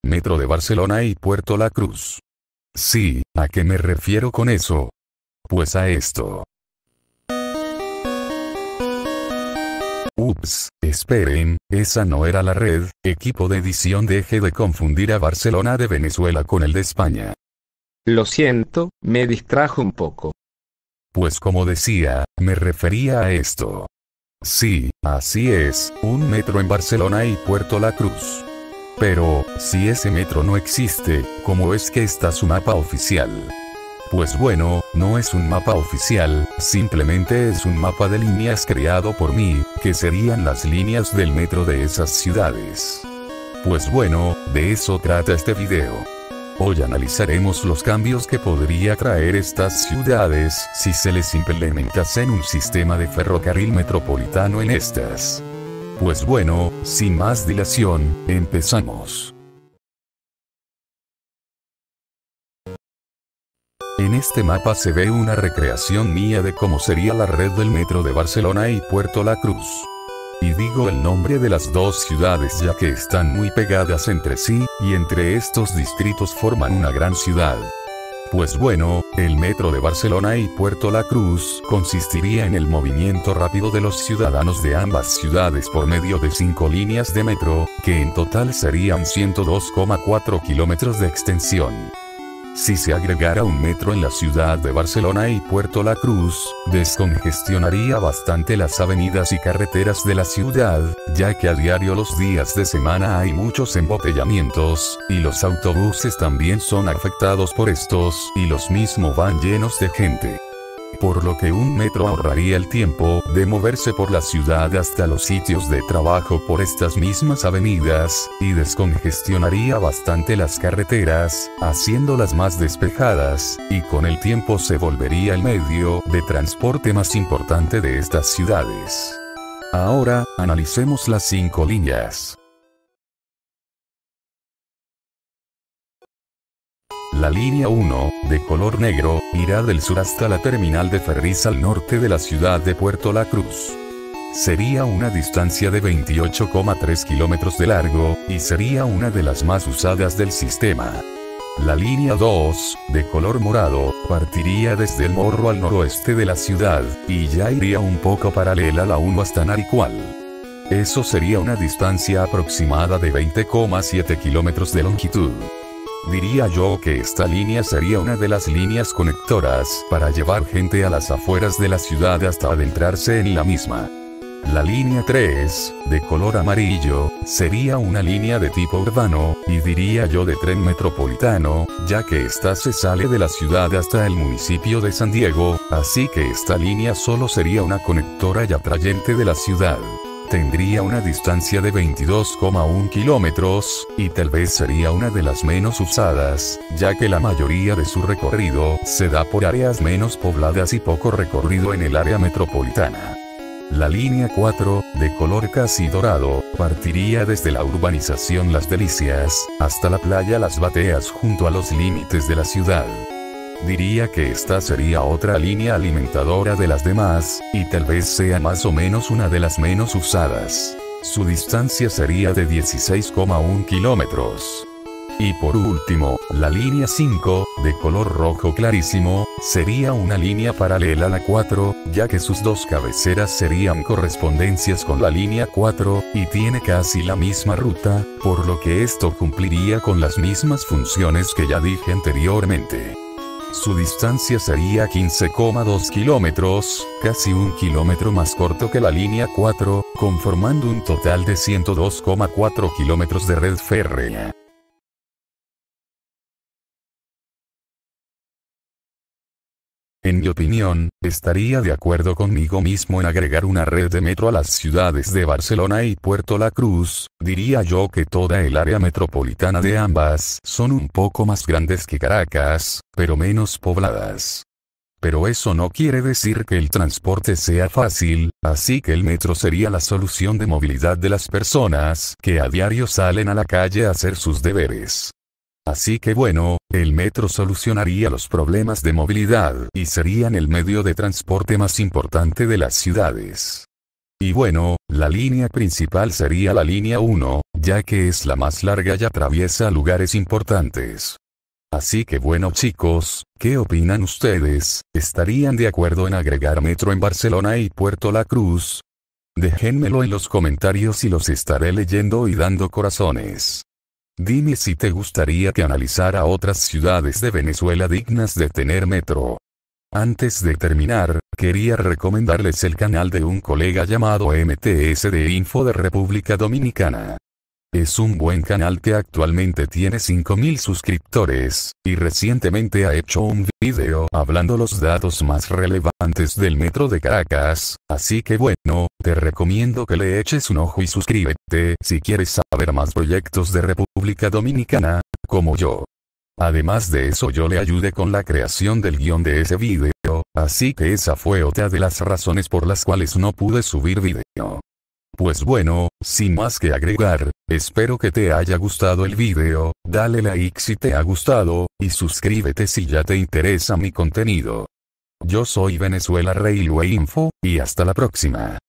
Metro de Barcelona y Puerto La Cruz. Sí, ¿a qué me refiero con eso? Pues a esto. Ups, esperen, esa no era la red. Equipo de edición, deje de confundir a Barcelona de Venezuela con el de España. Lo siento, me distrajo un poco. Pues como decía, me refería a esto. Sí, así es, un metro en Barcelona y Puerto La Cruz. Pero, si ese metro no existe, ¿cómo es que está su mapa oficial? Pues bueno, no es un mapa oficial, simplemente es un mapa de líneas creado por mí, que serían las líneas del metro de esas ciudades. Pues bueno, de eso trata este video. Hoy analizaremos los cambios que podría traer estas ciudades si se les implementasen un sistema de ferrocarril metropolitano en estas. Pues bueno, sin más dilación, empezamos. En este mapa se ve una recreación mía de cómo sería la red del metro de Barcelona y Puerto La Cruz. Y digo el nombre de las dos ciudades ya que están muy pegadas entre sí, y entre estos distritos forman una gran ciudad. Pues bueno, el metro de Barcelona y Puerto La Cruz consistiría en el movimiento rápido de los ciudadanos de ambas ciudades por medio de 5 líneas de metro, que en total serían 102,4 kilómetros de extensión. Si se agregara un metro en la ciudad de Barcelona y Puerto La Cruz, descongestionaría bastante las avenidas y carreteras de la ciudad, ya que a diario los días de semana hay muchos embotellamientos, y los autobuses también son afectados por estos, y los mismos van llenos de gente. Por lo que un metro ahorraría el tiempo de moverse por la ciudad hasta los sitios de trabajo por estas mismas avenidas, y descongestionaría bastante las carreteras, haciéndolas más despejadas, y con el tiempo se volvería el medio de transporte más importante de estas ciudades. Ahora, analicemos las 5 líneas. La línea 1, de color negro, irá del sur hasta la terminal de ferries al norte de la ciudad de Puerto La Cruz. Sería una distancia de 28,3 kilómetros de largo, y sería una de las más usadas del sistema. La línea 2, de color morado, partiría desde el Morro al noroeste de la ciudad, y ya iría un poco paralela a la 1 hasta Naricual. Eso sería una distancia aproximada de 20,7 kilómetros de longitud. Diría yo que esta línea sería una de las líneas conectoras para llevar gente a las afueras de la ciudad hasta adentrarse en la misma. La línea 3, de color amarillo, sería una línea de tipo urbano, y diría yo de tren metropolitano, ya que esta se sale de la ciudad hasta el municipio de San Diego, así que esta línea solo sería una conectora y atrayente de la ciudad. Tendría una distancia de 22,1 kilómetros, y tal vez sería una de las menos usadas, ya que la mayoría de su recorrido se da por áreas menos pobladas y poco recorrido en el área metropolitana. La línea 4, de color casi dorado, partiría desde la urbanización Las Delicias, hasta la playa Las Bateas junto a los límites de la ciudad. Diría que esta sería otra línea alimentadora de las demás, y tal vez sea más o menos una de las menos usadas. Su distancia sería de 16,1 kilómetros. Y por último, la línea 5, de color rojo clarísimo, sería una línea paralela a la 4, ya que sus dos cabeceras serían correspondencias con la línea 4, y tiene casi la misma ruta, por lo que esto cumpliría con las mismas funciones que ya dije anteriormente. Su distancia sería 15,2 kilómetros, casi 1 kilómetro más corto que la línea 4, conformando un total de 102,4 kilómetros de red férrea. En mi opinión, estaría de acuerdo conmigo mismo en agregar una red de metro a las ciudades de Barcelona y Puerto La Cruz. Diría yo que toda el área metropolitana de ambas son un poco más grandes que Caracas, pero menos pobladas. Pero eso no quiere decir que el transporte sea fácil, así que el metro sería la solución de movilidad de las personas que a diario salen a la calle a hacer sus deberes. Así que bueno, el metro solucionaría los problemas de movilidad y serían el medio de transporte más importante de las ciudades. Y bueno, la línea principal sería la línea 1, ya que es la más larga y atraviesa lugares importantes. Así que bueno chicos, ¿qué opinan ustedes? ¿Estarían de acuerdo en agregar metro en Barcelona y Puerto La Cruz? Déjenmelo en los comentarios y los estaré leyendo y dando corazones. Dime si te gustaría que analizara otras ciudades de Venezuela dignas de tener metro. Antes de terminar, quería recomendarles el canal de un colega llamado MTS de Info de República Dominicana. Es un buen canal que actualmente tiene 5000 suscriptores, y recientemente ha hecho un video hablando los datos más relevantes del metro de Caracas, así que bueno, te recomiendo que le eches un ojo y suscríbete si quieres saber más proyectos de República Dominicana, como yo. Además de eso yo le ayudé con la creación del guión de ese video, así que esa fue otra de las razones por las cuales no pude subir video. Pues bueno, sin más que agregar, espero que te haya gustado el video, dale like si te ha gustado, y suscríbete si ya te interesa mi contenido. Yo soy Venezuela Railway Info, y hasta la próxima.